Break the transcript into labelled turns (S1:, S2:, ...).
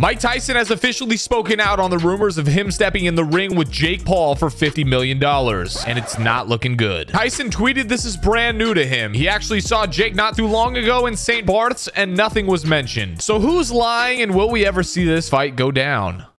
S1: Mike Tyson has officially spoken out on the rumors of him stepping in the ring with Jake Paul for $50 million, and it's not looking good. Tyson tweeted this is brand new to him. He actually saw Jake not too long ago in St. Barth's, and nothing was mentioned. So who's lying, and will we ever see this fight go down?